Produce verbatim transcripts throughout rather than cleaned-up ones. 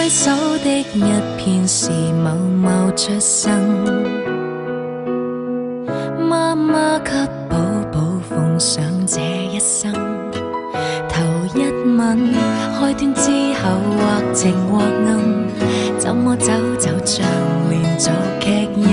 挥手的一片是某某出生，妈妈给宝宝奉上这一生。头一吻，开端之后或晴或暗，怎么走就像连续剧一，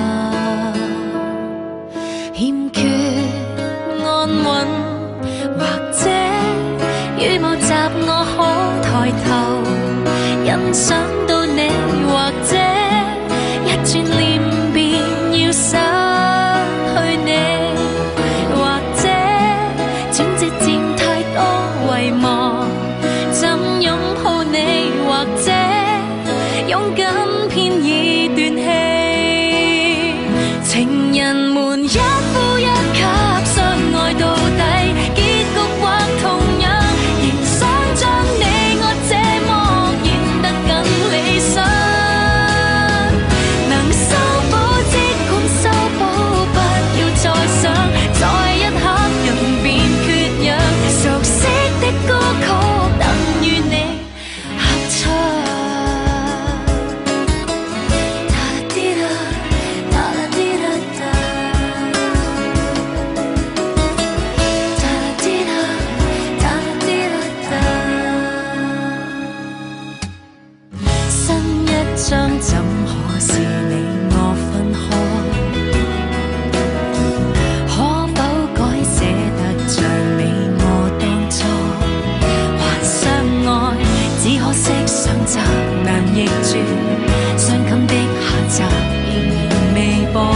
欠缺安稳，或者羽毛集我可抬頭欣賞到你，或者一轉臉便要失去你，或者轉折佔太多遺忘，怎擁抱你，或者勇敢偏已斷氣，情人們一呼一吸相愛到底，結局或同樣，仍想將你我這麼演得更理想，能修補即管修補，不要再想，在一刻人便缺氧，熟悉的歌曲等於你合唱。將怎可是你我分開？可否改寫得像你我當初？還相愛，只可惜上集難逆轉，傷感的下集仍然未播。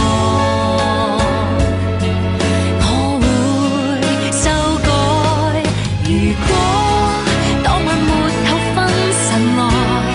我會修改，如果當晚沒有分神來。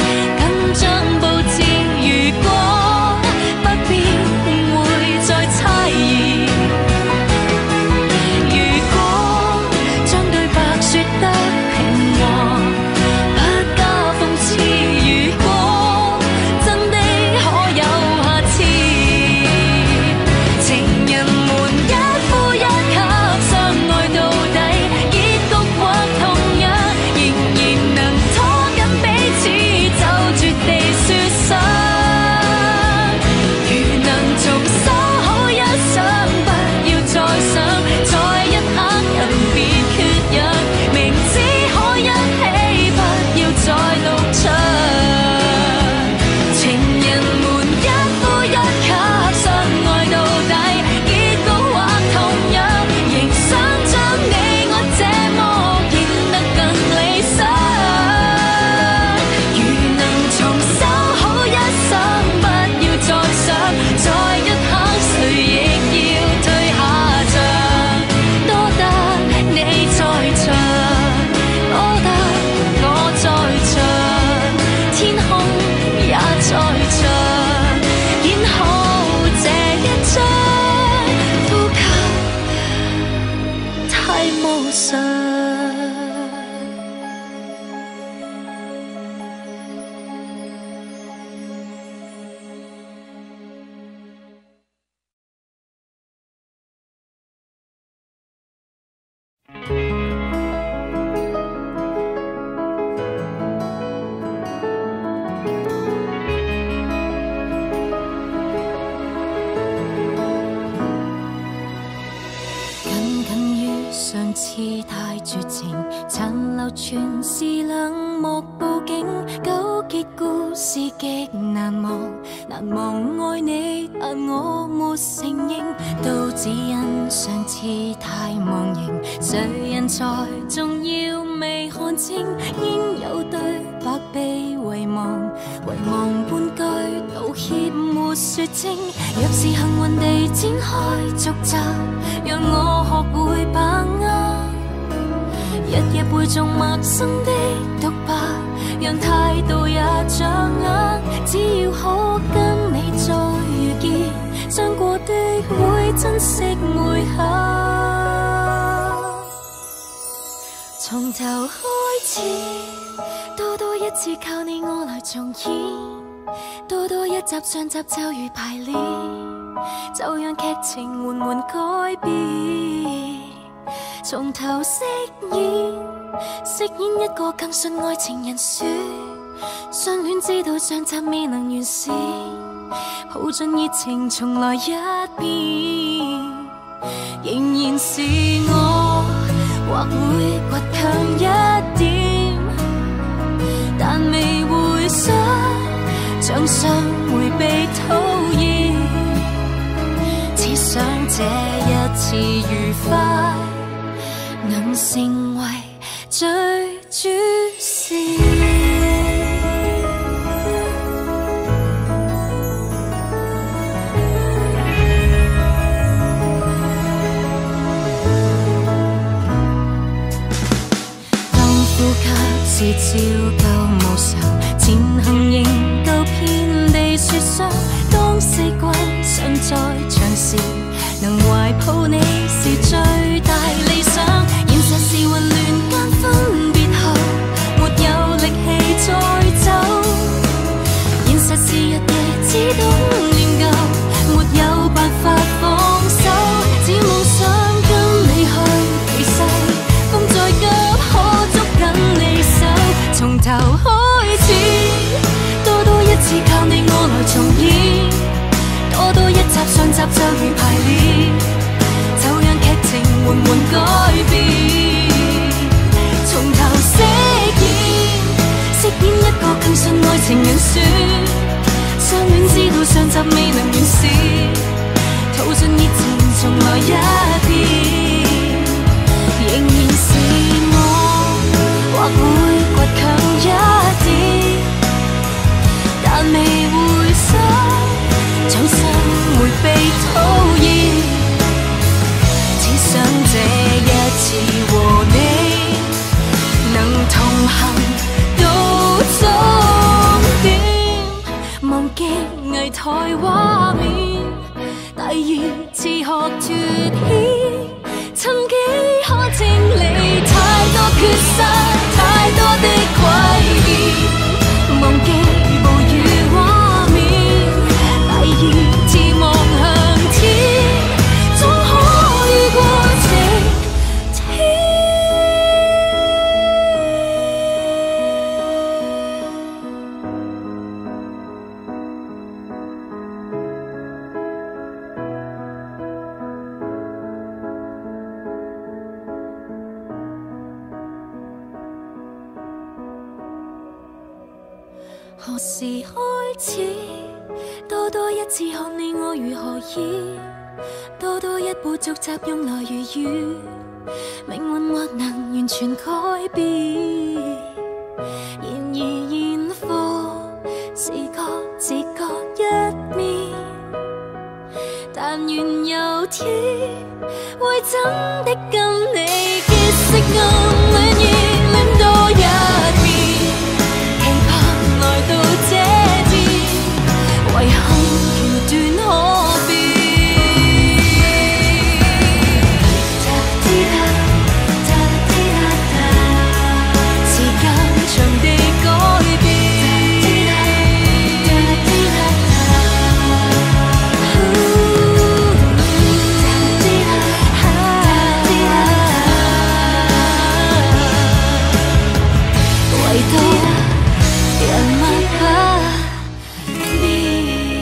全是冷漠報警，糾結故事極難忘，難忘愛你，但我沒承認，都只因上次太忘形，誰人才重要未看清，應有對白被遺忘，遺忘半句道歉沒說清，若是幸運地展開續集，讓我學會把握。日夜背誦陌生的獨白，讓態度也掌握。只要可跟你再遇見，將過的會珍惜每刻。從頭開始，多多一次靠你我來重演，多多一集上集就如排練，就讓劇情緩緩改變。從頭飾演，飾演一個更信愛情人，說相戀知道上集未能完事，抱盡熱情重來一遍，仍然是我，或會倔強一點，但未會想像想迴避討厭，只想這一次愉快能成為最主線。是照舊無常，前行仍舊遍地雪霜。當四季尚在長時，能懷抱你是最大理想。現實是混亂間分別後，沒有力氣再走。現實是日夜只懂念舊，沒有辦法放手。只夢想跟你去避世，風再急可捉緊你手。從頭開始，多多一次靠你我來重演，多多一集上集就如排練，就讓劇情緩緩改變。從頭飾演，飾演一個更信愛情人選，相戀知道上集未能完事，吐盡熱情重來一遍，仍然是我，或會倔強一點，但未會想總想迴避討厭，只想這一次和你能同行到終點，忘記危殆畫面，第二次學脫險，曾幾可清理太多缺失，太多的詭辯，忘記暴雨畫面，第二次望向天，總可遇過晴天。何時開始，多多一次看你我如何演，多多一步續集用來如願，命運或能完全改變。然而現況是各自各一面，但願有天會真的跟你結識暗戀，熱戀多一遍。來到這邊，遺憾橋段可變。時間場地改變，唯獨人物不變。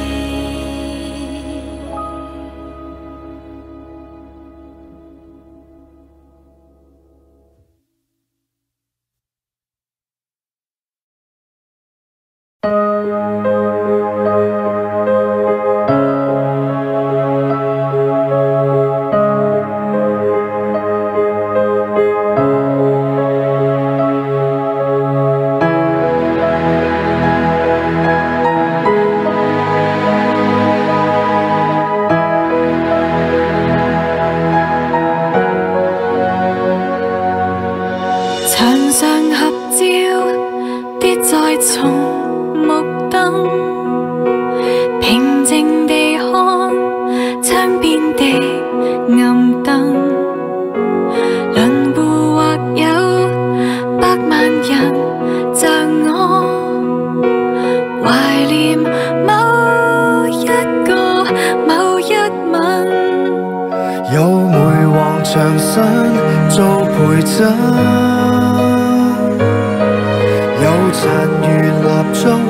牆上合照跌在松木燈，平靜地看窗邊的暗燈，輪迴或有百萬人像我，懷念某一個某一吻， 有梅黃牆身做陪襯，殘餘蠟燭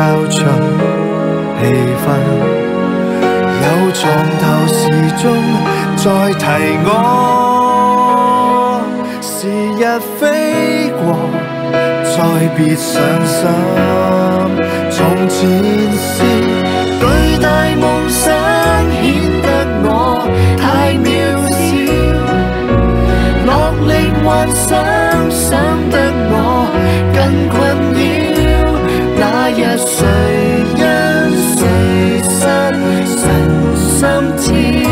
出氣氛，有床頭時鐘再提我，時日飛過，再別傷心。從前是巨大夢想，顯得我太渺小，落力幻想，想得我更困擾。那日誰因誰失神心跳，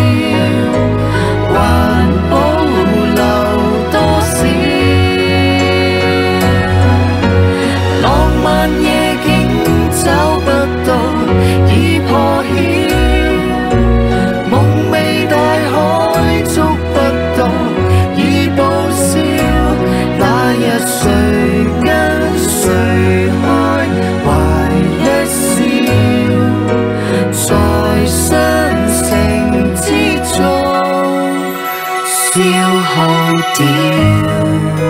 還保留多少浪漫夜景找不到，已破曉。夢未大海捉不到，已報銷。那日誰跟誰開懷一笑，在雙城之中消耗掉。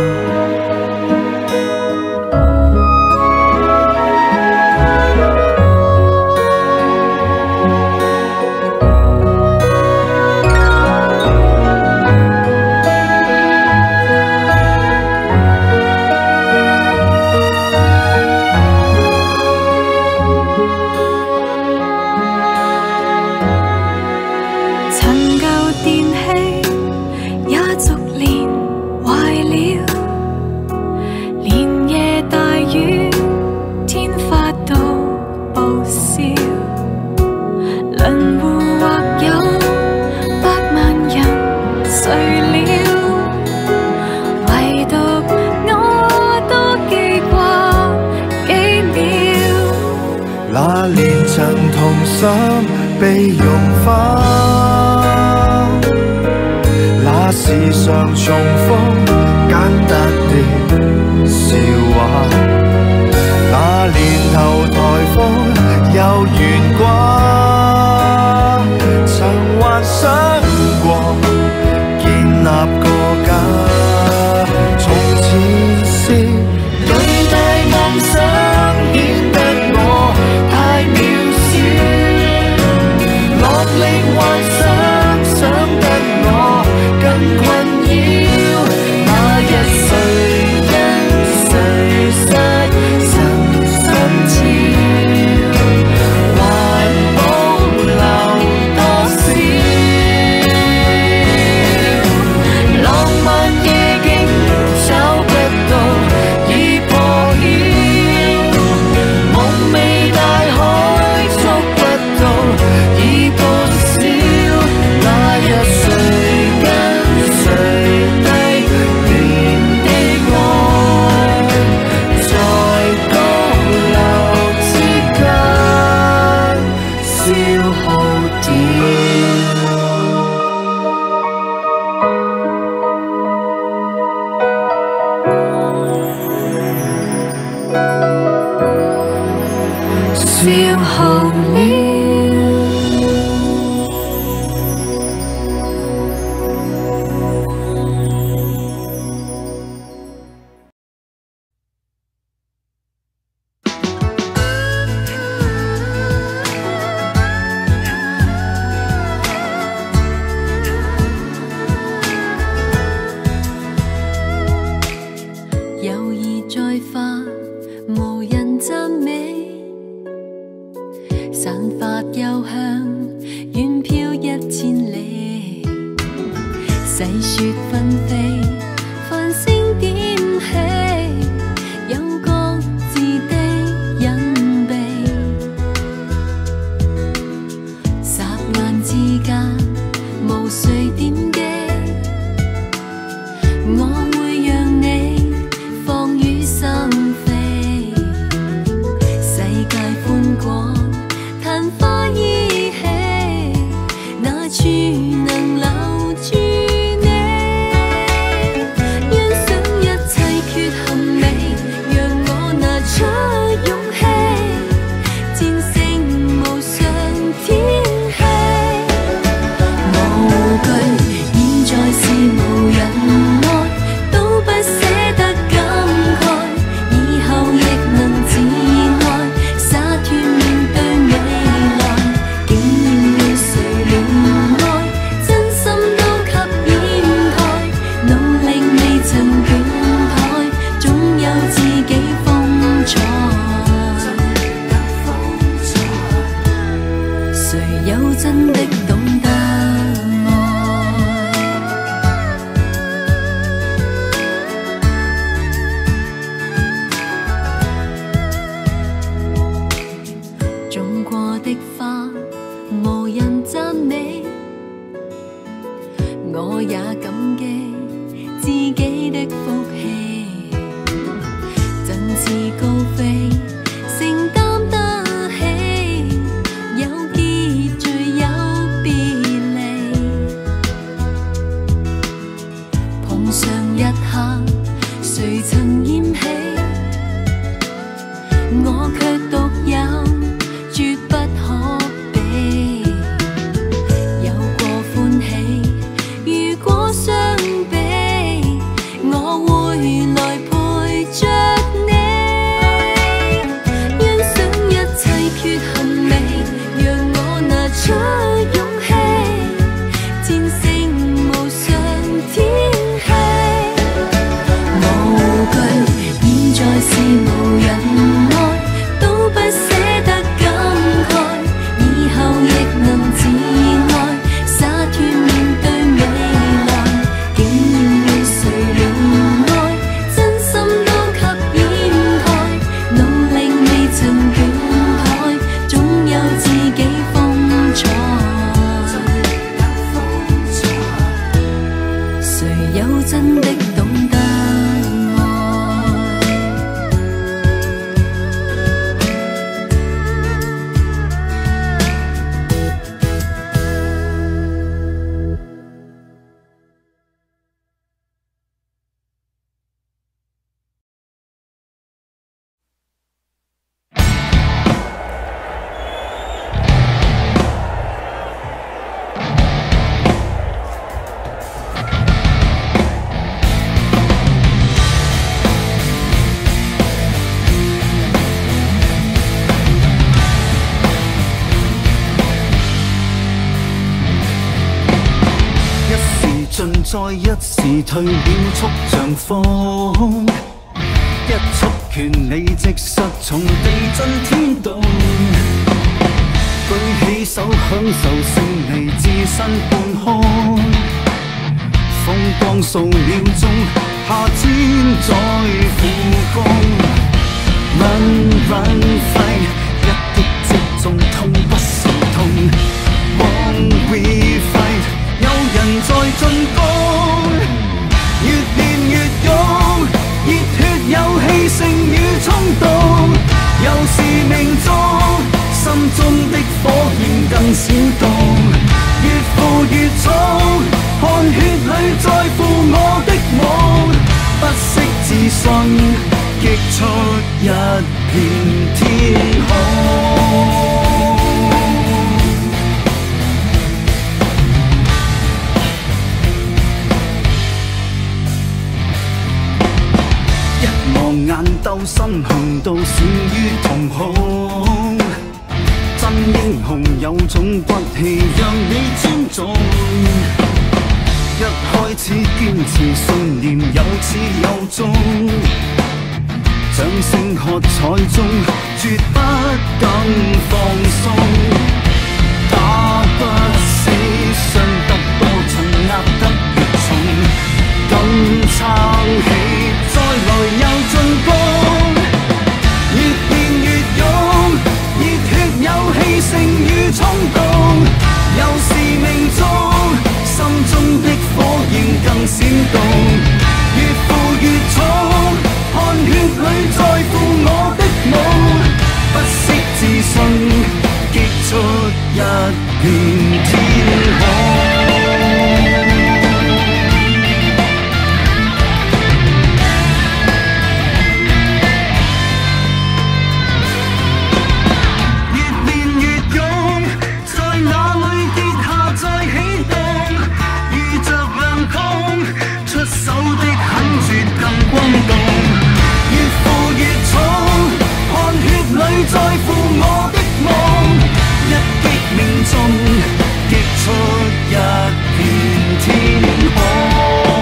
那年曾同心被融化，那時常重複簡單的笑話，那年頭颱風有懸掛，曾幻想過建立個家，從前是巨大夢想，顯得我太渺小，落力幻想，想得我更困擾。那日誰因誰失神心跳，還保留多少浪漫夜景找不到，已破曉。夢未大海捉不到，已報銷。那日誰跟誰低廉的愛，在高樓之間消耗掉。消耗了。 友誼再化，無人讚美，散發幽香，遠飄一千里。細雪紛飛，繁星點起，有各自的隱秘。霎眼之間，無誰點擊，我會讓你放於心扉。世界寬廣，曇花依稀， 我卻獨有，絕不可比。有過歡喜，如果相比，我會來陪着你。欣賞一切缺陷美，讓我拿出勇氣，戰勝無上天氣。無懼，現在是無人愛，都不捨得感慨，以後亦能自愛，灑脱面對未來。竟要與誰戀愛，真心都給掩蓋，努力未曾倦怠，總有自己風采。誰有真的懂得愛？ 盡在一時退了速像風，一束權利即失重地震天動，舉起手享受勝利置身半空，風光數秒鐘，下天再負攻，人人廢一擊即中，痛不是痛 ，Won't we fight？有人在進攻，越練越勇，熱血有氣勝與衝動，有使命中，心中的火焰更閃動，越負越重，汗血裏在乎我的夢，不息自信，擊出一片天空。眼鬥身紅到閃於瞳孔，真英雄有種骨氣讓你尊重，一開始堅持信念有始有終，掌聲喝彩中絕不更放鬆，打不死傷得多盡壓得越重，更撐起再來又進攻，越練越勇，熱血有氣勝與衝動，有使命中，心中的火焰更閃動，越負越重，汗血裏在乎我的夢，不息自信，擊出一片天空。在乎我的夢，一擊命中，擊出一片天空。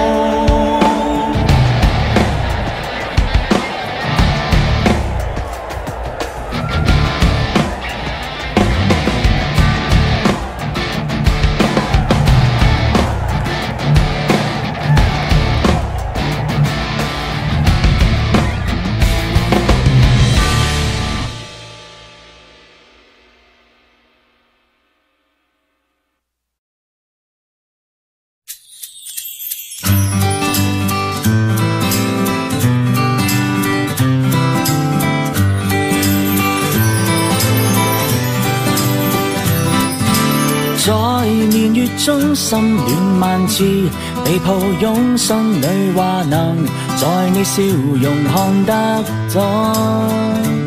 在年月中心戀萬次，被抱擁心裏話能在你笑容看得到。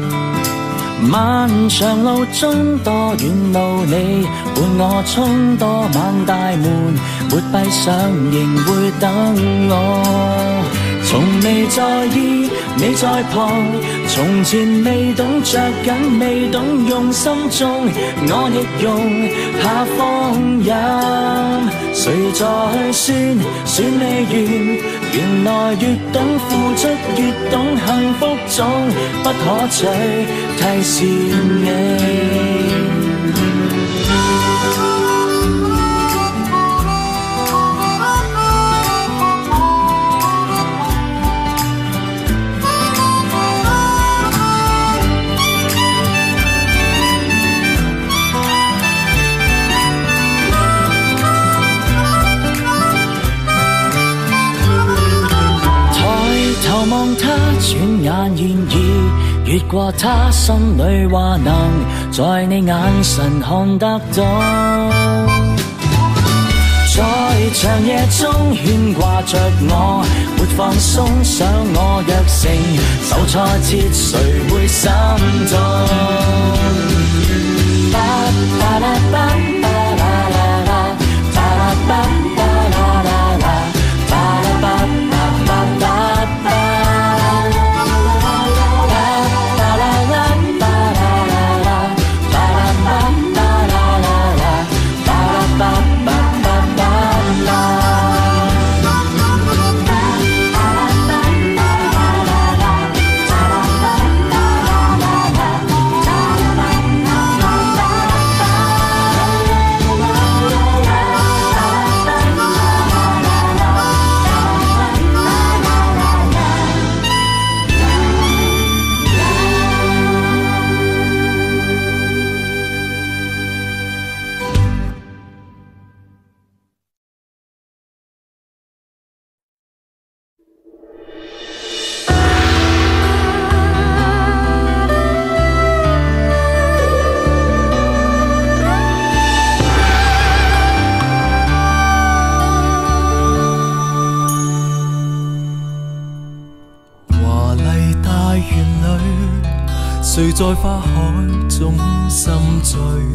漫長路中多遠路，你伴我衝多晚大門，沒閉上仍會等我。從未在意你在旁，從前未懂着緊，未懂用心中，我亦用下放任。誰在算算未完？原來越懂付出，越懂幸福總不可取提示你。頭望他，轉眼現已越過他，心裏話能在你眼神看得到。在長夜中牽掛着我，沒放鬆，想我若成受挫折，誰會心痛？巴巴拉巴巴拉拉拉，巴拉巴巴拉拉拉，巴拉巴巴巴巴巴。 誰在花海中心醉？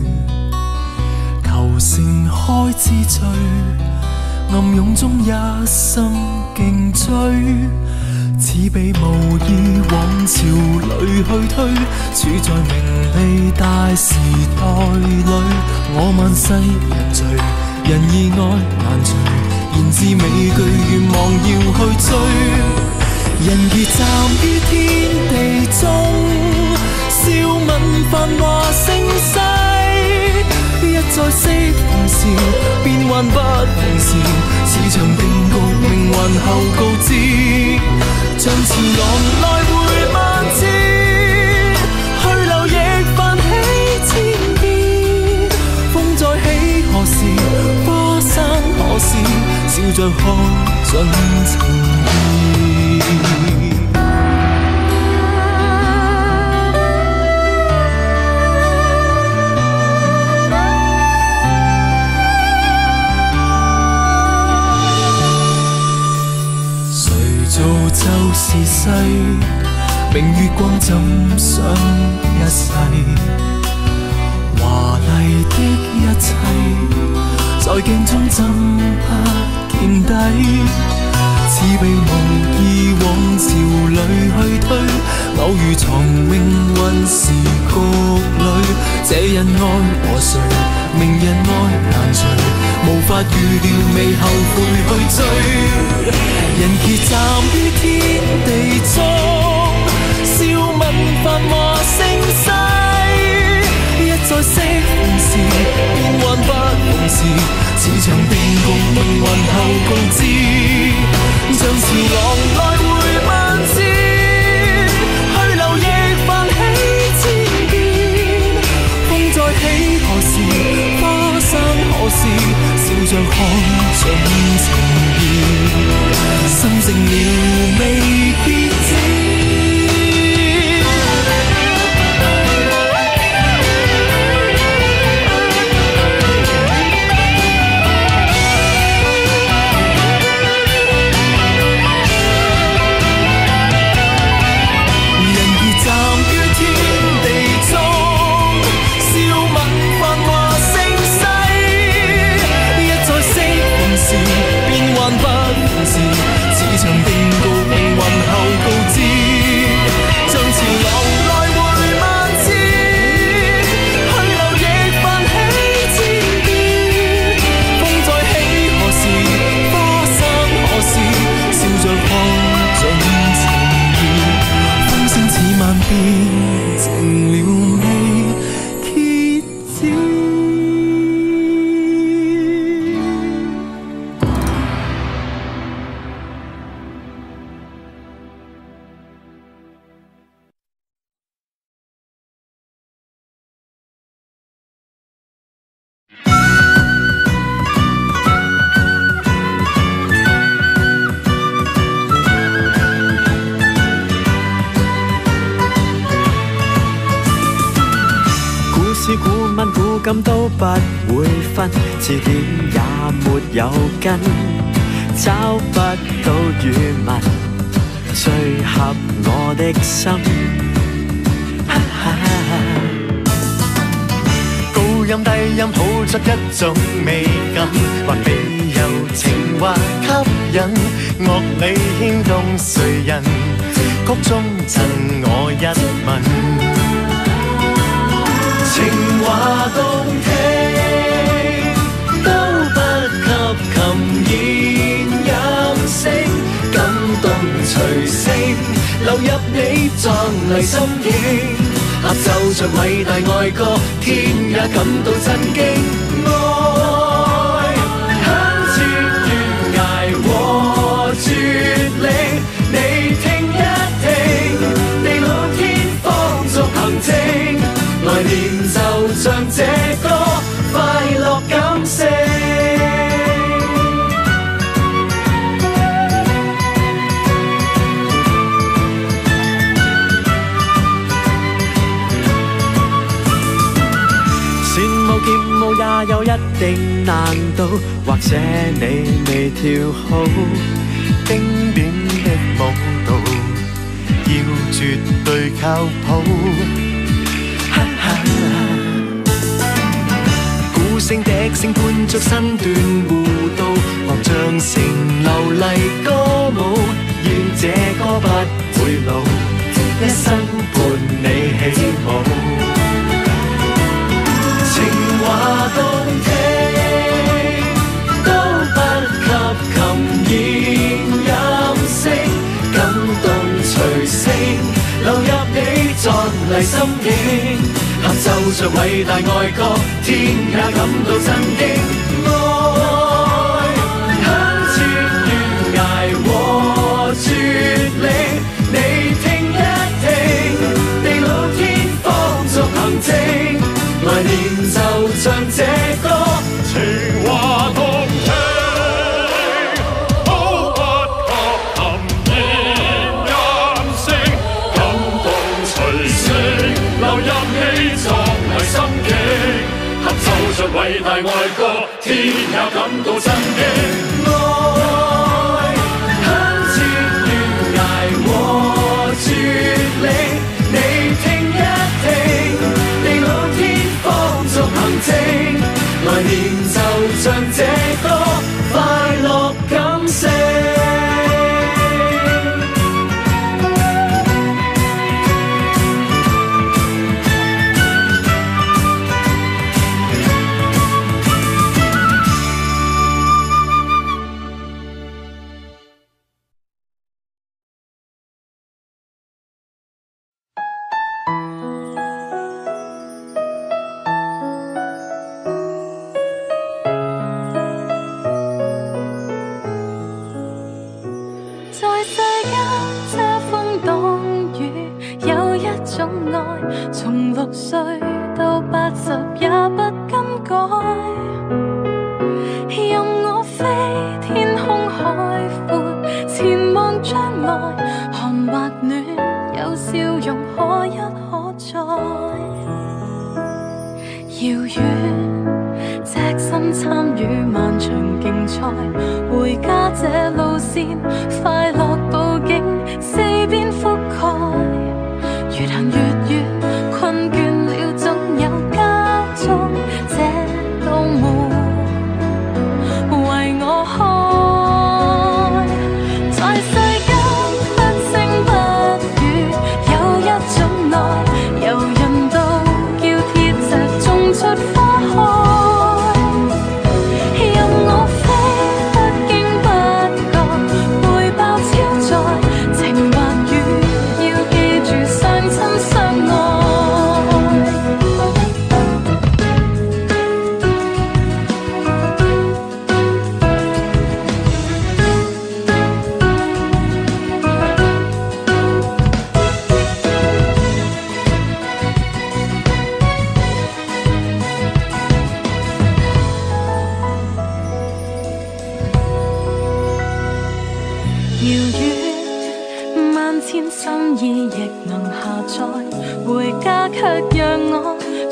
求盛開之最，暗湧中一心競追，似被無意往潮裏去推，處在名利大時代裏，我萬世人罪，人意愛難除，言之美句願望要去追，人如站於天地中。笑問繁華盛世，一再適逢時，變幻不逢時，此場定局命運後告知，像潮浪來回萬次，去留亦泛起千變，風再起何時，花散何時，笑着看盡情意。就是世，明月光怎想一世，華麗的一切，在鏡中怎不見底，似被無意往潮裏去推，偶遇藏命運時局裏，這人愛和誰，明人愛難除，無法預料未後悔去追，人結站於天地中，笑問繁華盛世，一再適逢時，變幻不逢時，此場定局命運後告知，像潮浪來回萬次，去留亦泛起千變，風再起何時，花散何時，笑着看盡情意，心靜了未必知。人如站於天地中。 古文古今都不會分，字典也沒有根，找不到語文最合我的心。哈哈，高音低音譜出一種美感，還未有情話吸引，樂理牽動誰人？曲中贈我一吻，情話動聽，都不及琴弦音聲，感動隨聲流入你壯麗心境，合奏着偉大愛歌，天也感到震驚。愛響徹懸崖和絕嶺，你聽一聽，地老天荒續行程，來年就像這歌快樂感性。旋舞劍舞也有一定難度，或者你未跳好經典的舞蹈，要絕對靠譜。鼓聲笛聲伴着身段互動，樂章成流麗歌舞，願這歌不會老，一生伴你起舞。情話動聽，都不及琴弦音聲，感動隨聲流入你壯麗心境，合奏着偉大愛歌，天也感到震驚。愛響徹懸崖和絕嶺，你聽一聽，地老天荒續行程，來年就像這歌情話動聽，都不及琴弦音聲，感動隨聲流入你壯麗心境，合奏着偉大愛歌，天也感到震驚。愛響徹懸崖和絕嶺，你聽一聽，地老天荒續行程，來年就像這歌快樂感性。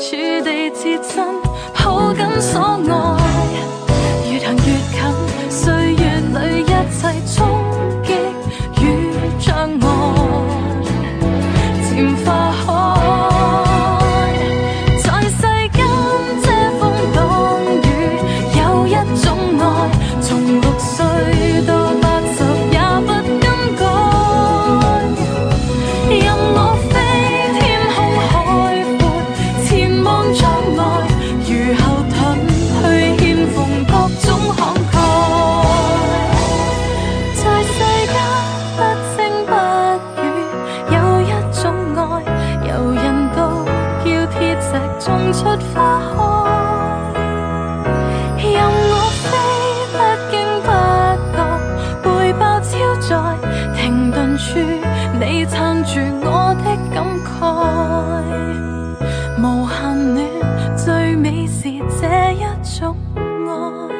處地接真，抱緊所愛，越行越近，歲月裏一切衝擊與障礙，漸化開。在世間遮風擋雨，有一種愛，從六歲到八十也不更改。任我飛天空海闊，前望將來，如後盾去獻奉各種慷慨。在世間不聲不語，有一種愛，由人道叫鐵石種出花開。任我飛不經不覺，背包超載，停頓處你撐住我的感慨。無限戀最美是這一種愛。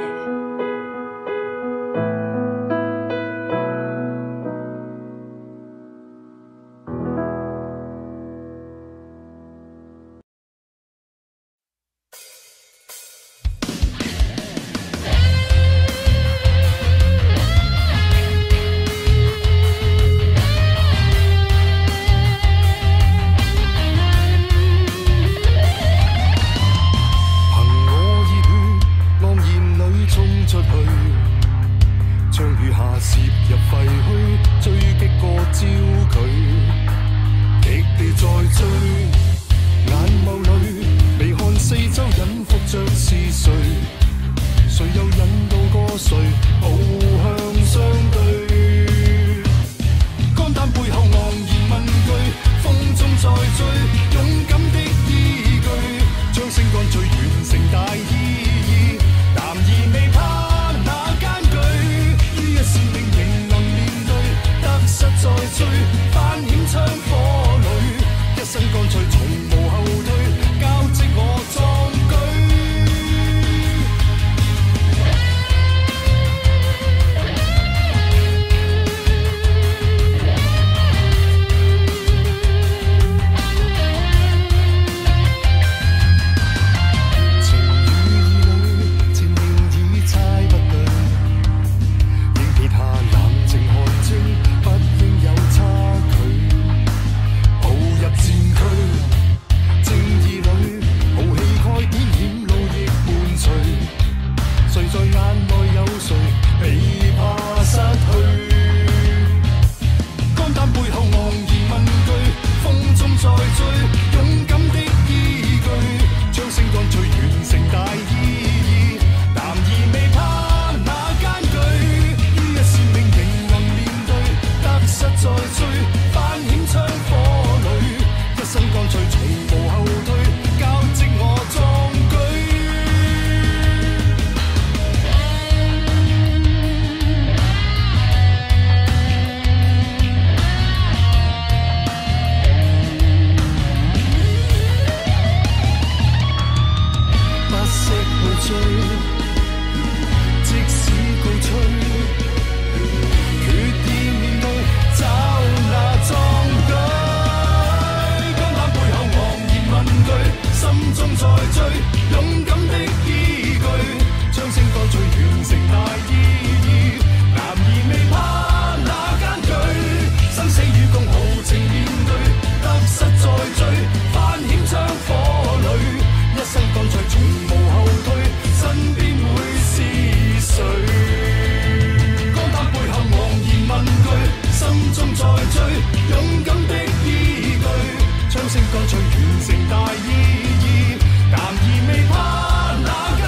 唱聲乾脆完成大意義，男兒未怕那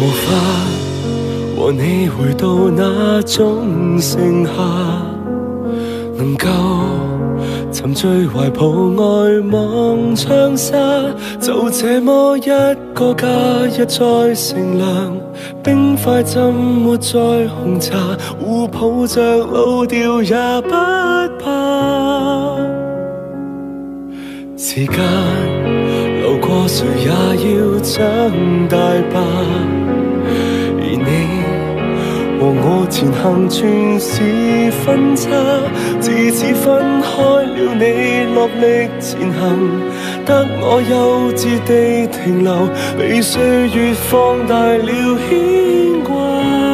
無法和你回到那種盛夏，能夠沉醉懷抱愛望窗紗，就這麼一個假日再乘涼，冰塊浸沒在紅茶，互抱着老掉也不怕。時間流過，誰也要長大吧，而你和我前行全是分岔，自此分開了你落力前行，得我幼稚地停留，被歲月放大了牽掛。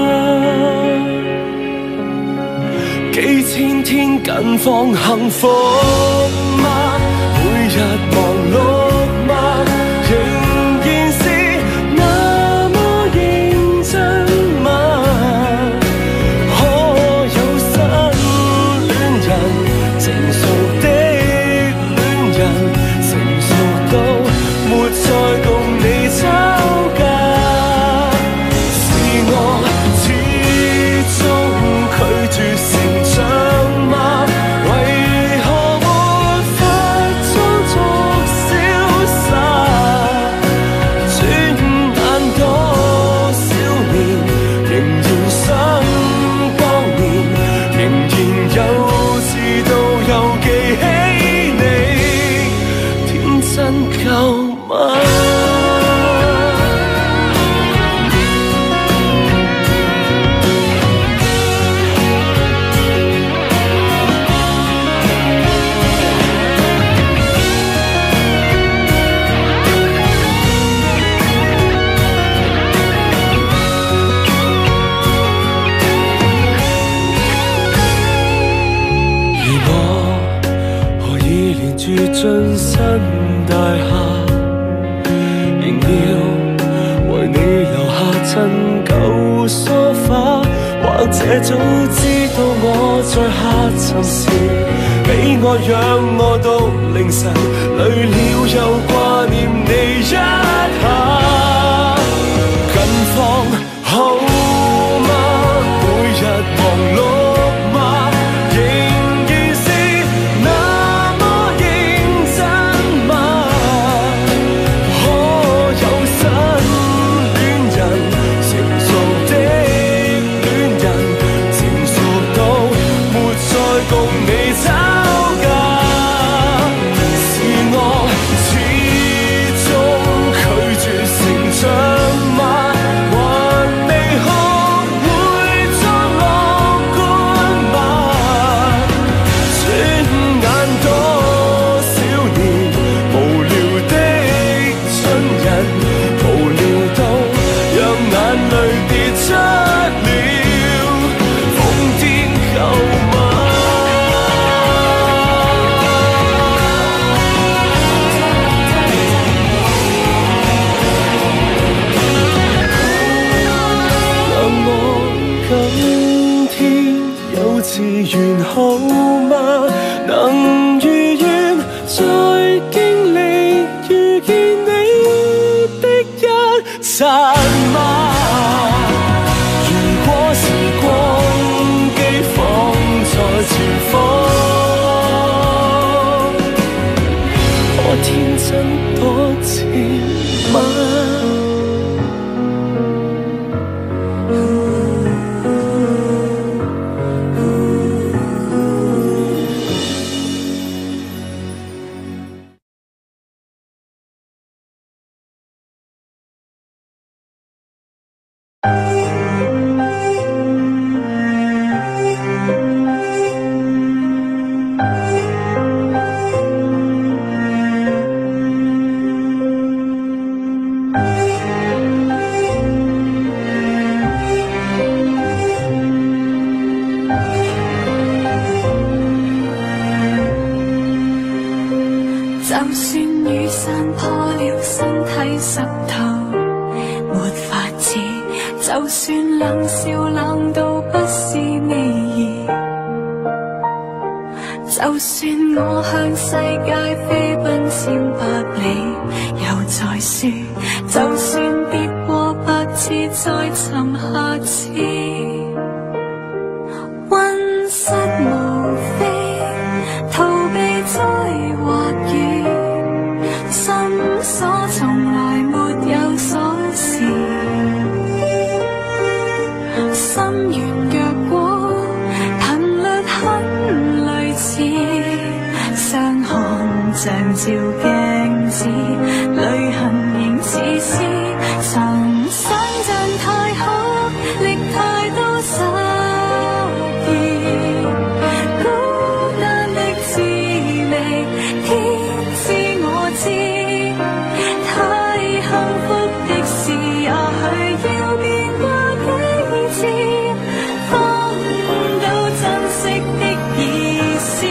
幾千天近況幸福嗎？每日忙碌嗎？仍然是那麼認真嗎？可有新戀人，成熟的戀人，成熟到沒再共你吵架？是我始終拒絕成長嗎？為何沒法裝作瀟灑？轉眼多少年，仍然想當年，仍然幼稚到又記起你，天真夠嗎？住進新大廈，仍要為你留下陳舊梳化，或者早知道我在下沉時，俾愛讓我到凌晨，累了又掛念你一下。近況好嗎？每日忙碌嗎？完好嗎？能如願再經歷遇見你的一剎嗎？如果時光機放在前方，可天真多次嗎？ 就算雨傘破了，身體濕透，沒法子；就算冷笑冷到不是味兒，就算我向世界飛奔千百里，又再輸；就算跌過百次次再尋下次，溫室無非逃避災或雨，心所從來沒有鎖匙，心弦若果頻率很類似，相看像照鏡子，旅行仍似詩，曾想像太好，歷太多失意，孤單的滋味，天知我知，太幸福的事，也許要變過幾次，方到珍惜的意思。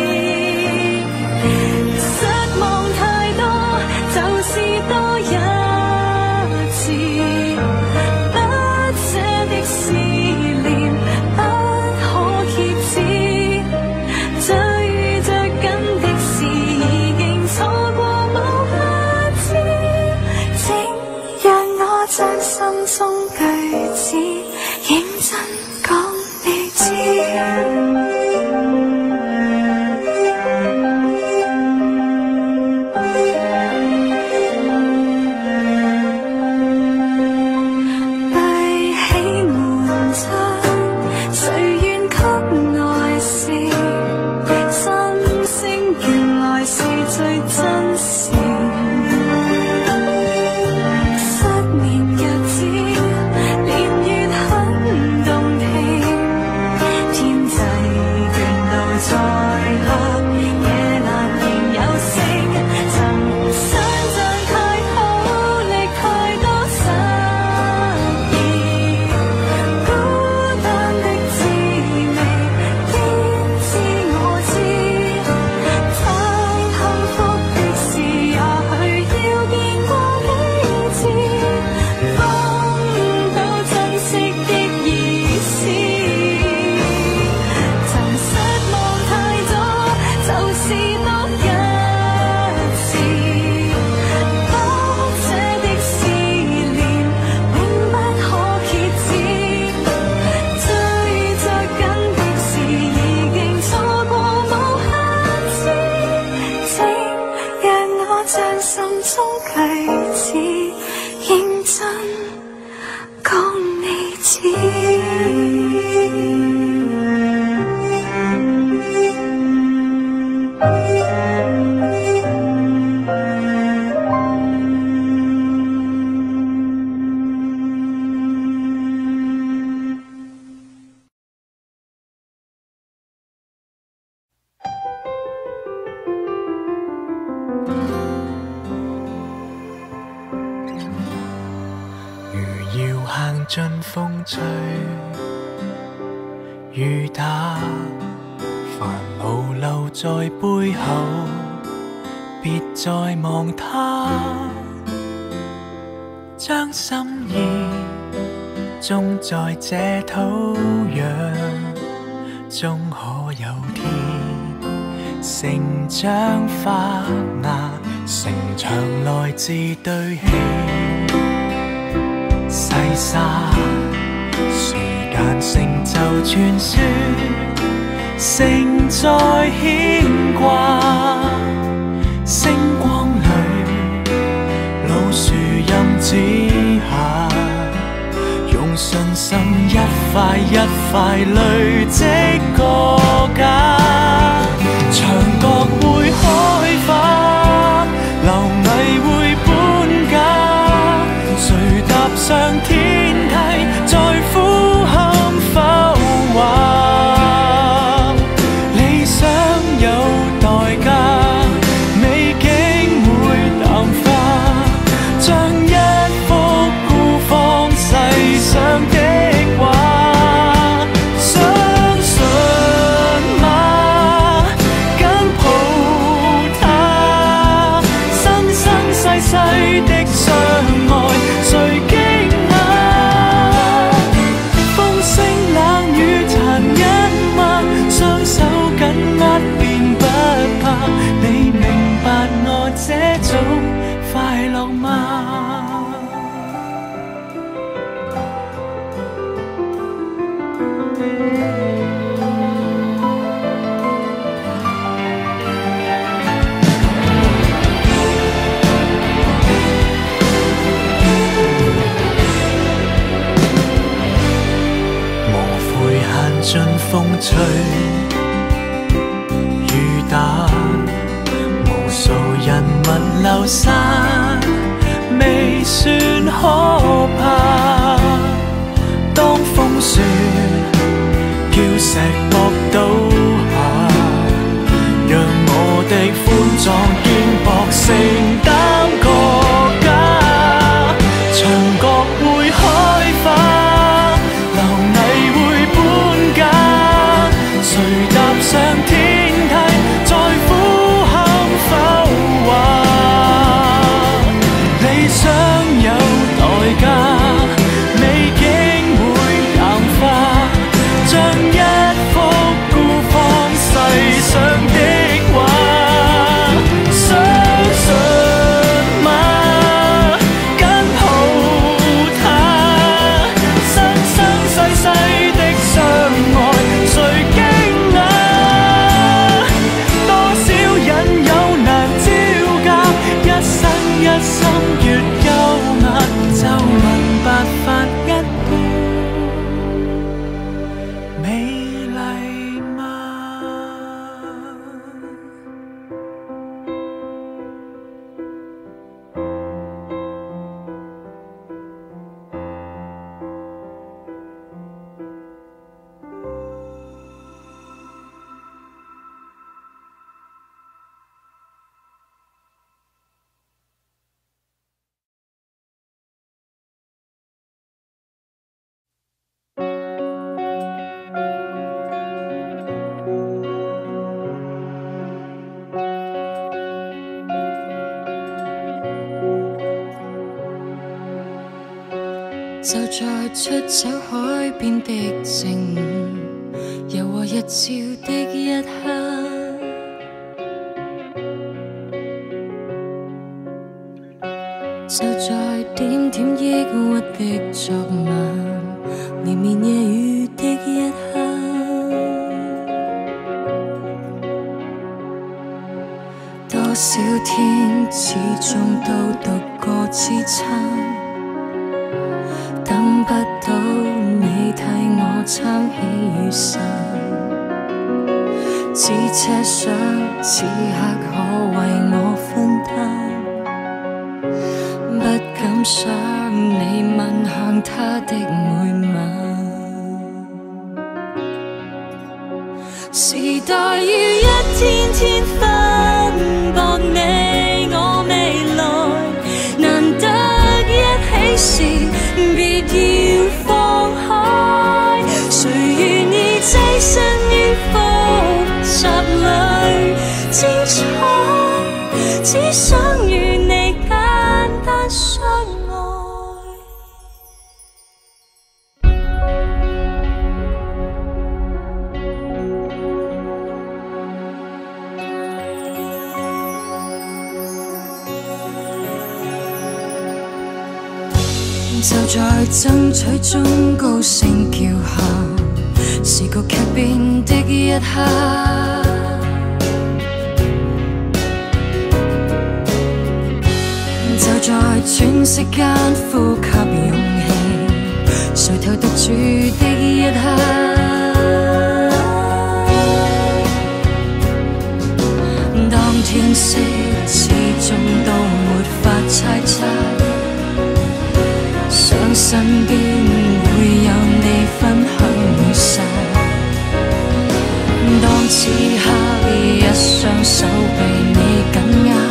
失望太多，就是多一次，不捨的思念不可揭止，追着緊的事已經錯過無下次，請讓我將心中句子認真講你知。 盡風吹，雨打，煩惱留在背後，別再望他，將心意種在這土壤，終可有天成長發芽，城牆來自堆砌。細沙，時間成就傳說，承載牽掛。星光裏，老樹蔭之下，用信心一塊一塊累積個家。牆角會開花，螻蟻會搬家。誰踏上天梯，在呼喊浮華？理想有代價，美景會淡化，像一幅孤芳世上的畫。相信嗎？緊抱它，生生世世的相愛。誰驚訝？ 盡風吹雨打，無數人物流散，未算可怕。當風雪叫石膊倒下，讓我的寬壯肩膊承擔國家，牆角會開花，螻蟻會搬家，誰踏上天梯，在呼喊浮華，理想有代價。 就在出走海邊的正午，柔和日照的一刻，就在點點抑鬱的昨晚，連綿夜雨的一刻，多少天始終都獨個支撐。等不到你替我撐起雨傘，只奢想此刻可為我分擔，不敢想你吻向他的每晚。時代要一天天分薄你我未來，難得一起時別要放開，誰願意躋身於複雜裏精彩，只想與你簡單相愛。就在爭取中高聲叫喊，時局劇變的一刻，就在喘息間呼吸勇氣，垂頭獨處的一刻，當天色始終都沒法猜測，想身邊會有你分享每剎，當此刻一雙手被你緊握，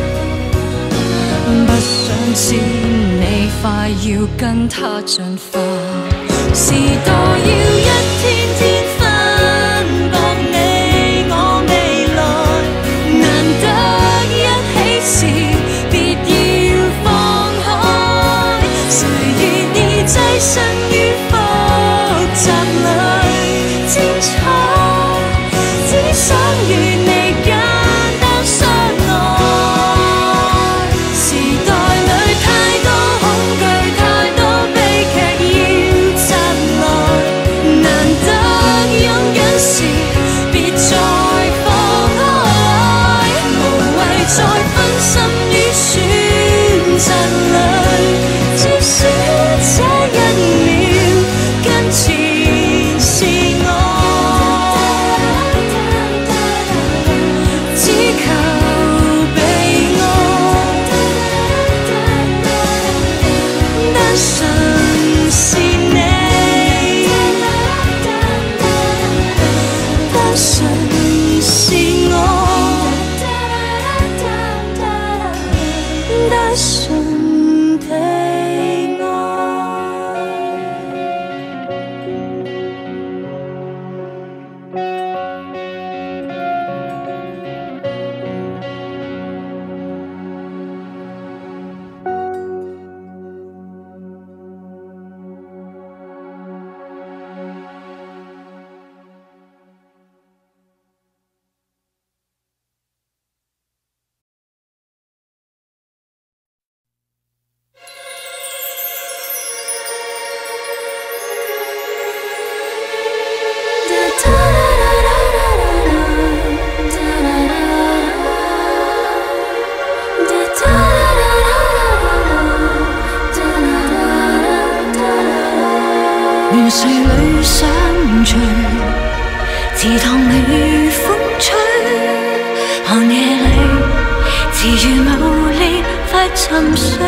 不想知你快要跟他進化，時代要一天天分薄你我未來，難得一起時別要放開，誰願意躋身於複雜裏精彩，只想與你簡單相愛。時代裏太多恐懼，太多悲劇要襲來，難得亂世裏相隨，池塘裏風吹，寒夜裏自如無力快沉睡。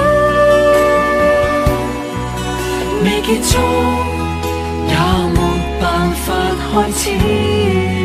結束也沒開始。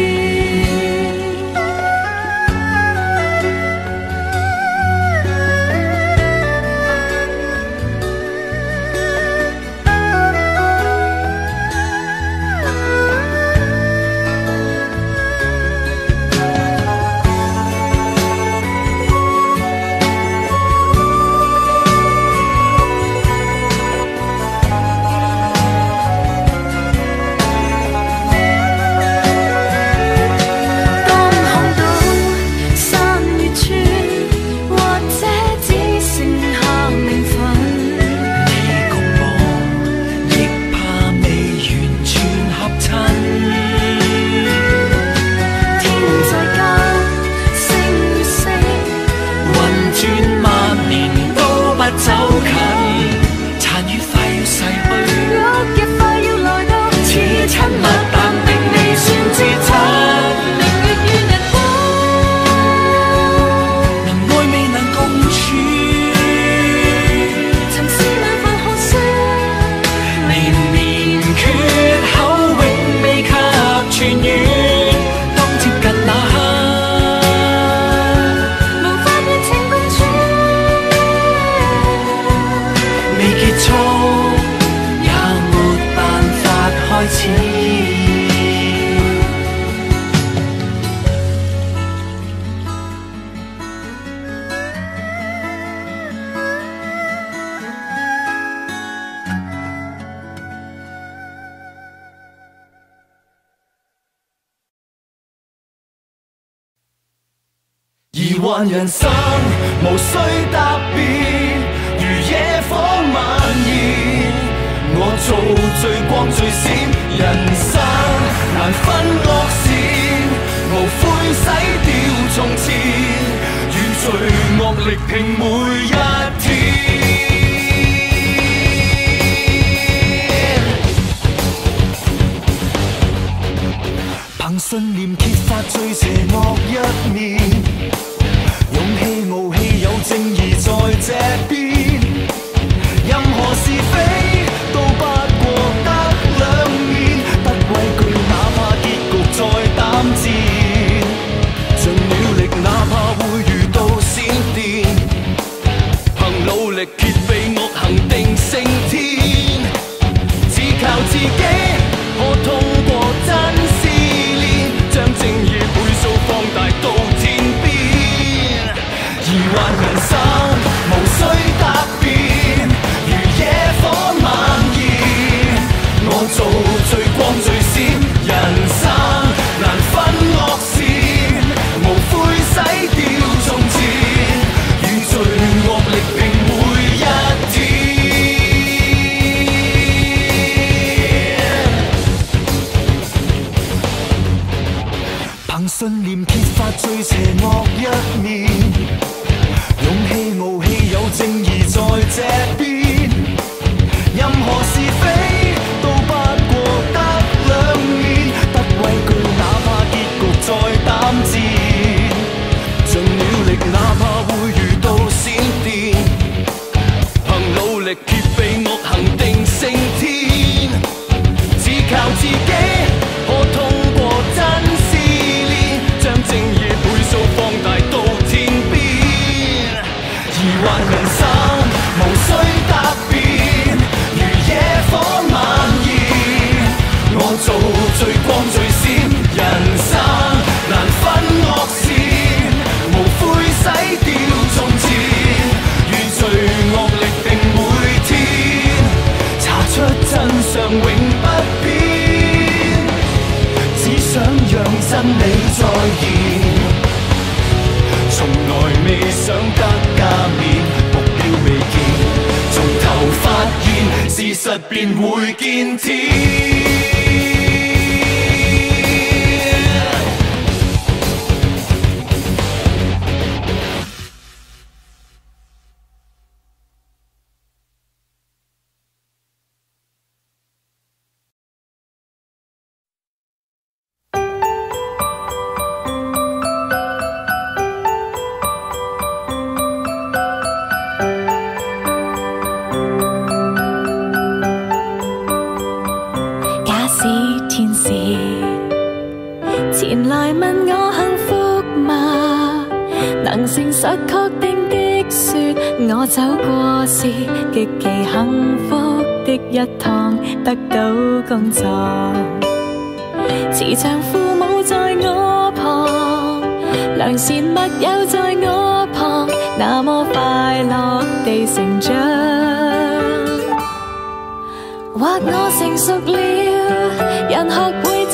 疑幻人生無需答辯，如野火蔓延。我做最光最閃，人生難分惡善，無悔洗掉從前，與罪惡力拼每一天。憑信念揭發最邪惡一面。勇氣傲氣有正義在這邊，任何是非都不過得兩面，不畏懼哪怕結局再膽戰，盡了力哪怕會遇到閃電，憑努力揭秘惡行定勝天，只靠自己可通過真試煉，將正義倍數放大到天邊。疑幻人生無需答辯，如野火蔓延。我做最光最閃，人生難分惡善，無悔洗掉從前，與罪惡力拼每一天。憑信念揭發最邪惡一面。勇氣傲氣有正義在這邊，任何是非都不過得兩面，不畏懼哪怕結局再膽戰，盡了力哪怕會遇到閃電，憑努力揭秘惡行定勝天，只靠自己可通過真試煉，將正義倍數放大到天邊。疑幻人生無需答辯，如野火蔓延。我做最光最閃，人生難分惡善，無悔洗掉從前，與罪惡力拼每天，查出真相永不變，只想讓真理再現。從來未想得加冕，目標未見，從頭發現事實便會見天。 誠實確定的說，我走過是極其幸福的一趟，得到工作，慈祥父母在我旁，良善密友在我旁，那麼快樂地成長。或我成熟了，人學會